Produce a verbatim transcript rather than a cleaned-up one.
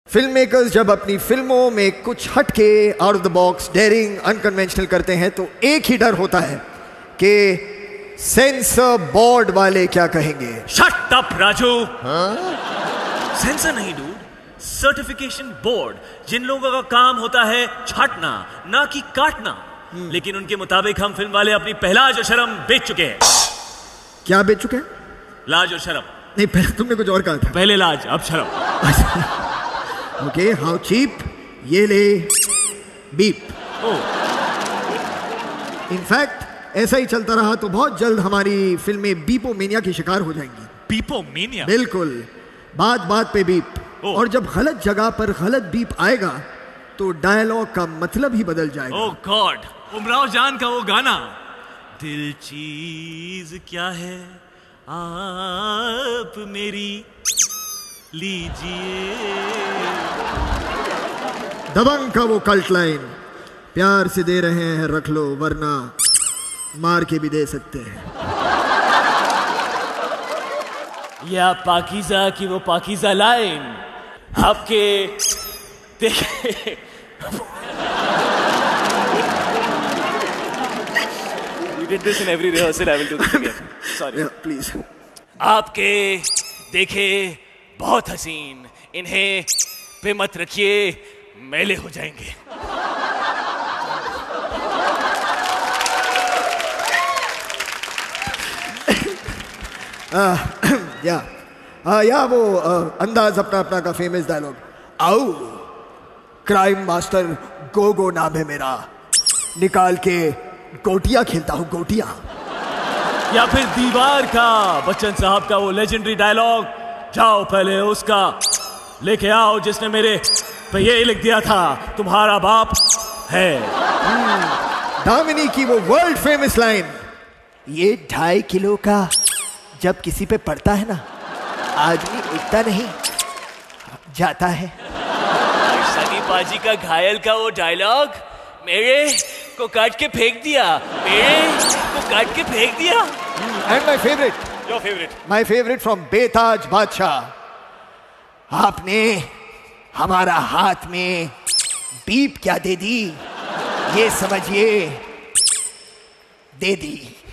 Film makers जब अपनी फिल्मों में कुछ हटके out of the box daring unconventional करते हैं तो एक ही डर होता है कि सेंसर बोर्ड वाले क्या कहेंगे। Shut up Raju. सेंसर नहीं डूड, सर्टिफिकेशन बोर्ड। जिन लोगों का काम होता है छाटना ना कि काटना, लेकिन उनके मुताबिक हम फिल्म वाले अपनी पहलाज और शर्म बेच चुके हैं। क्या बेच चुके हैं? लाज और शर्म। नहीं, पहले तुमने कुछ और कहा था। पहले लाज अब शर्म। Okay, how cheap. ये ले बीप। इनफैक्ट ऐसा ही चलता रहा तो बहुत जल्द हमारी फिल्में बीपोमेनिया की शिकार हो जाएंगी। बीपोमेनिया? बिल्कुल, बात बात पे बीप। और जब गलत जगह पर गलत बीप आएगा तो डायलॉग का मतलब ही बदल जाएगा। ओह गॉड, उमराव जान का वो गाना, दिल चीज क्या है आप मेरी लीजिए। दबंग का वो कल्ट लाइन, प्यार से दे रहे हैं रख लो वरना मार के भी दे सकते हैं। या पाकीज़ा की वो पाकीज़ा लाइन आपके देखे। We did this in every rehearsal. I will do this again. Sorry. Yeah, please. आपके देखे बहुत हसीन, इन्हें पे मत रखिए, मैले हो जाएंगे। या या वो अंदाज अपना अपना का फेमस डायलॉग, आओ क्राइम मास्टर गो गो नाम है मेरा, निकाल के गोटियां खेलता हूँ गोटियां। या फिर दीवार का बच्चन साहब का वो लेजेंडरी डायलॉग, जाओ पहले उसका लेके आओ जिसने मेरे पे ये लिख दिया था तुम्हारा बाप है। दामिनी की वो वर्ल्ड फेमस लाइन, ये ढाई किलो का जब किसी पे पड़ता है ना, आदमी उठता नहीं जाता है। सनी पाजी का घायल का वो डायलॉग, मेरे को काट के फेंक दिया, मेरे को काट के फेंक दिया। And my favourite, your favourite, my favourite from Betaaj Badshah, आपने हमारा हाथ में बीप क्या दे दी, ये समझिए दे दी।